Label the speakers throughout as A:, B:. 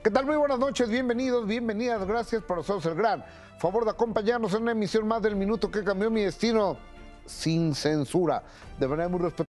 A: ¿Qué tal? Muy buenas noches, bienvenidos, bienvenidas, gracias por hacernos el gran favor de acompañarnos en una emisión más del Minuto que Cambió Mi Destino, sin censura, de manera muy respetuosa.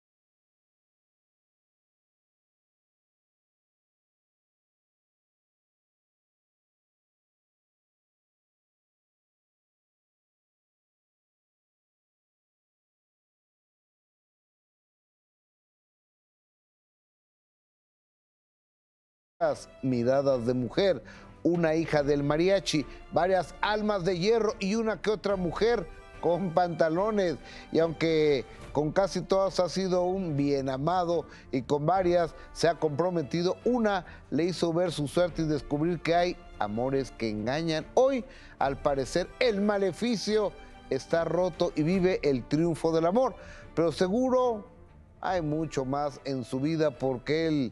A: Miradas de mujer, una hija del mariachi, varias almas de hierro y una que otra mujer con pantalones. Y aunque con casi todas ha sido un bien amado y con varias se ha comprometido, una le hizo ver su suerte y descubrir que hay amores que engañan. Hoy, al parecer, el maleficio está roto y vive el triunfo del amor. Pero seguro hay mucho más en su vida porque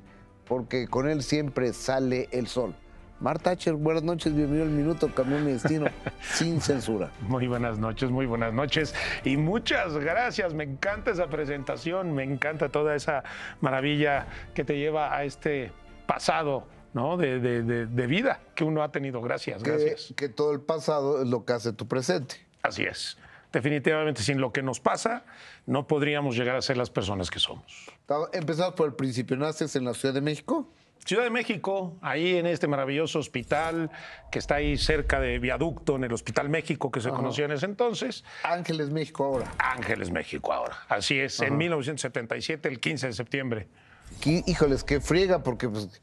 A: con él siempre sale el sol. Marta Thatcher, buenas noches, bienvenido al Minuto Cambió Mi Destino, sin censura.
B: Muy buenas noches y muchas gracias. Me encanta esa presentación, me encanta toda esa maravilla que te lleva a este pasado, ¿no? de vida que uno ha tenido. Gracias.
A: Que todo el pasado es lo que hace tu presente.
B: Así es. Definitivamente, sin lo que nos pasa, no podríamos llegar a ser las personas que somos.
A: Empezamos por el principio. ¿Naces en la Ciudad de México?
B: Ciudad de México, ahí en este maravilloso hospital que está ahí cerca de Viaducto, en el Hospital México, que se conoció en ese entonces.
A: Ángeles, México ahora.
B: Ángeles, México ahora. Así es, en 1977, el 15 de septiembre.
A: Híjoles, qué friega, porque pues,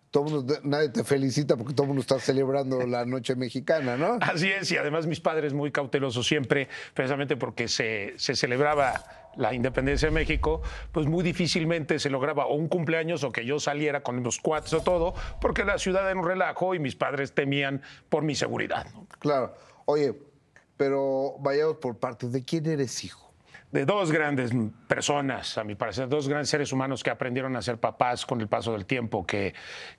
A: nadie te felicita porque todo el mundo está celebrando la noche mexicana, ¿no?
B: Así es, y además mis padres muy cautelosos siempre, precisamente porque se celebraba la independencia de México, pues muy difícilmente se lograba o un cumpleaños o que yo saliera con los cuates o todo, porque la ciudad era un relajo y mis padres temían por mi seguridad, ¿no?
A: Claro. Oye, pero vayamos por partes. ¿De quién eres hijo?
B: De dos grandes personas, a mi parecer, dos grandes seres humanos que aprendieron a ser papás con el paso del tiempo, que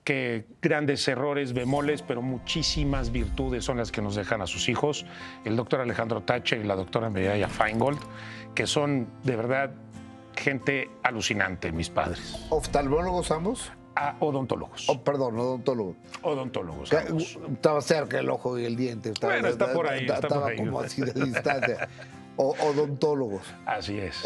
B: grandes errores, bemoles, pero muchísimas virtudes son las que nos dejan a sus hijos, el doctor Alejandro Thatcher y la doctora Mireya Feingold, que son de verdad gente alucinante, mis padres.
A: ¿Oftalmólogos ambos?
B: Odontólogos.
A: Perdón, odontólogos.
B: Odontólogos.
A: Estaba cerca el ojo y el diente.
B: Bueno, está por ahí.
A: Estaba como así de distancia. Odontólogos.
B: Así es.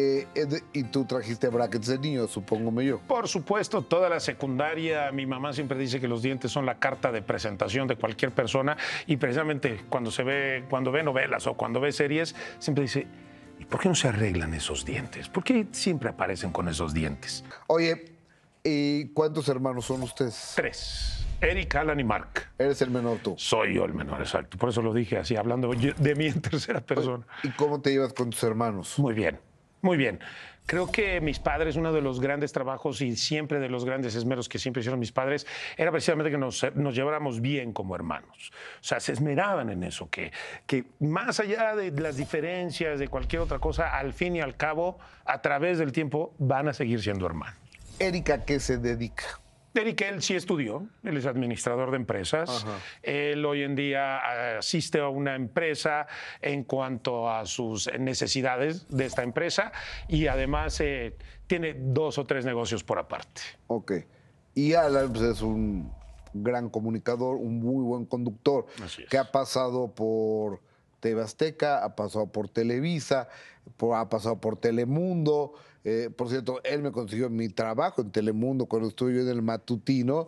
A: Y tú trajiste brackets de niño, supongo yo.
B: Por supuesto, toda la secundaria, mi mamá siempre dice que los dientes son la carta de presentación de cualquier persona y precisamente cuando ve novelas o cuando ve series, siempre dice, ¿y por qué no se arreglan esos dientes? ¿Por qué siempre aparecen con esos dientes?
A: Oye, ¿y cuántos hermanos son ustedes?
B: 3. Eric, Alan y Mark.
A: ¿Eres el menor tú?
B: Soy yo el menor, exacto. Por eso lo dije así, hablando de mí en tercera persona.
A: ¿Y cómo te llevas con tus hermanos?
B: Muy bien, muy bien. Creo que mis padres, uno de los grandes trabajos y siempre de los grandes esmeros que siempre hicieron mis padres, era precisamente que nos lleváramos bien como hermanos. O sea, se esmeraban en eso, que más allá de las diferencias, de cualquier otra cosa, al fin y al cabo, a través del tiempo, van a seguir siendo hermanos.
A: ¿Erika a qué se dedica?
B: Eric, él sí estudió, él es administrador de empresas. Ajá. Él hoy en día asiste a una empresa en cuanto a sus necesidades de esta empresa y además tiene 2 o 3 negocios por aparte.
A: Ok. Y Alan pues, es un gran comunicador, un muy buen conductor, que ha pasado por TV Azteca, ha pasado por Televisa, ha pasado por Telemundo. Por cierto, él me consiguió mi trabajo en Telemundo cuando estuve yo en el matutino.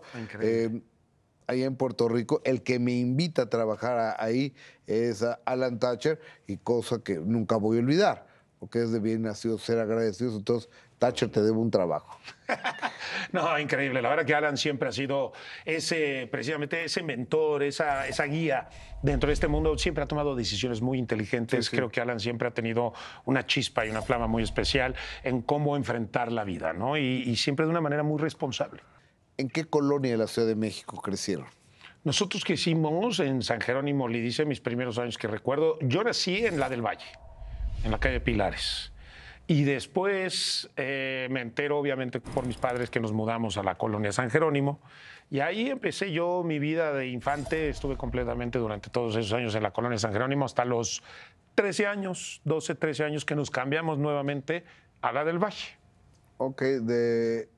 A: Ahí en Puerto Rico. El que me invita a trabajar ahí es Alan Thatcher, y cosa que nunca voy a olvidar, porque es de bien nacido ser agradecidos. Entonces, Thatcher, te debo un trabajo.
B: No, increíble. La verdad que Alan siempre ha sido precisamente ese mentor, esa guía dentro de este mundo. Siempre ha tomado decisiones muy inteligentes. Sí. Creo que Alan siempre ha tenido una chispa y una flama muy especial en cómo enfrentar la vida, ¿no? Y siempre de una manera muy responsable.
A: ¿En qué colonia de la Ciudad de México crecieron?
B: Nosotros crecimos en San Jerónimo Lidice, mis primeros años que recuerdo. Yo nací en la del Valle, en la calle Pilares. Y después me entero, obviamente, por mis padres que nos mudamos a la colonia San Jerónimo. Y ahí empecé yo mi vida de infante. Estuve completamente durante todos esos años en la colonia San Jerónimo hasta los 13 años, 12, 13 años que nos cambiamos nuevamente a la del Valle.
A: Ok,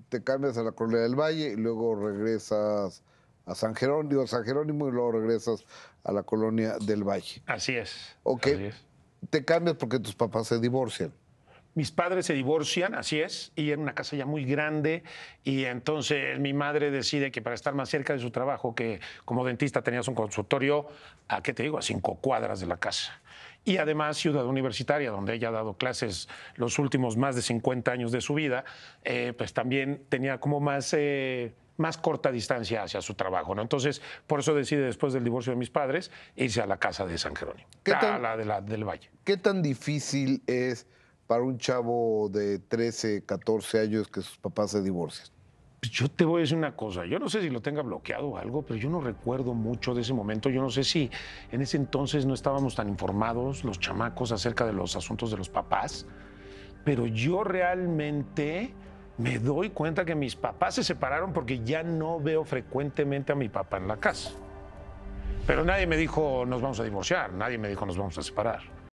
A: te cambias a la Colonia del Valle y luego regresas a San Jerónimo y luego regresas a la Colonia del Valle.
B: Así es.
A: Ok,
B: Así es.
A: te cambias porque tus papás se divorcian.
B: Mis padres se divorcian, así es, y en una casa ya muy grande, y entonces mi madre decide que para estar más cerca de su trabajo, que como dentista tenías un consultorio, ¿a qué te digo? A 5 cuadras de la casa. Y además Ciudad Universitaria, donde ella ha dado clases los últimos más de 50 años de su vida, pues también tenía como más corta distancia hacia su trabajo, ¿no? Entonces, por eso decide, después del divorcio de mis padres, irse a la casa de San Jerónimo, a la del Valle.
A: ¿Qué tan difícil es para un chavo de 13, 14 años que sus papás se divorcian?
B: Pues yo te voy a decir una cosa, yo no sé si lo tenga bloqueado o algo, pero yo no recuerdo mucho de ese momento. Yo no sé si en ese entonces no estábamos tan informados los chamacos acerca de los asuntos de los papás, pero yo realmente me doy cuenta que mis papás se separaron porque ya no veo frecuentemente a mi papá en la casa. Pero nadie me dijo nos vamos a divorciar, nadie me dijo nos vamos a separar.